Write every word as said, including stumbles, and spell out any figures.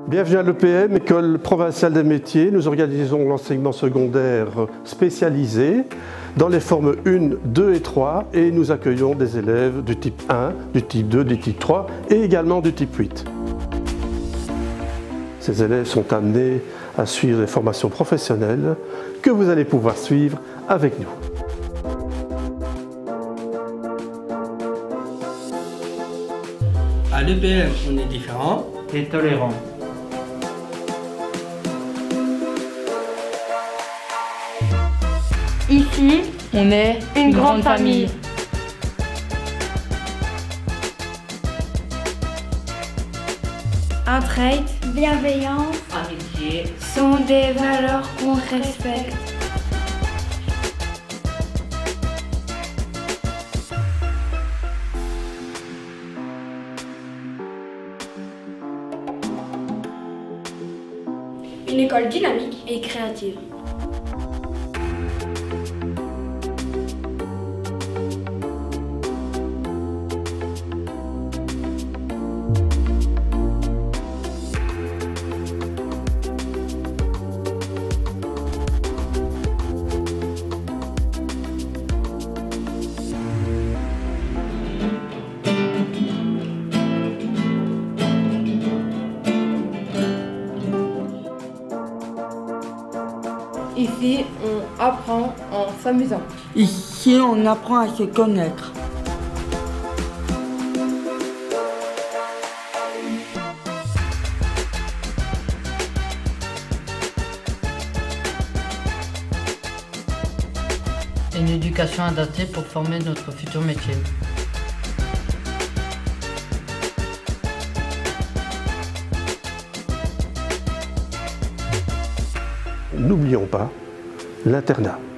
Bienvenue à l'E P M, École provinciale des métiers. Nous organisons l'enseignement secondaire spécialisé dans les formes un, deux et trois et nous accueillons des élèves du type un, du type deux, du type trois et également du type huit. Ces élèves sont amenés à suivre des formations professionnelles que vous allez pouvoir suivre avec nous. À l'E P M, on est différent et tolérant. Ici, on est une, une grande, grande famille. famille. Entraide, bienveillance, amitié sont des valeurs qu'on respecte. Une école dynamique et créative. Ici, on apprend en s'amusant. Ici, on apprend à se connaître. Une éducation adaptée pour former notre futur métier. N'oublions pas l'internat.